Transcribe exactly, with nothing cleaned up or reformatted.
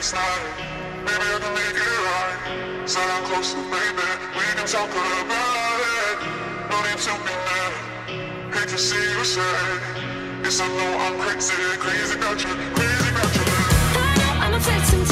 last night. Maybe I can make it right. Sit down closer, baby, we can talk about it. No need to be mad, hate to see you sad. Yes, I know I'm crazy, crazy about you, crazy about you. I know I'm a victim.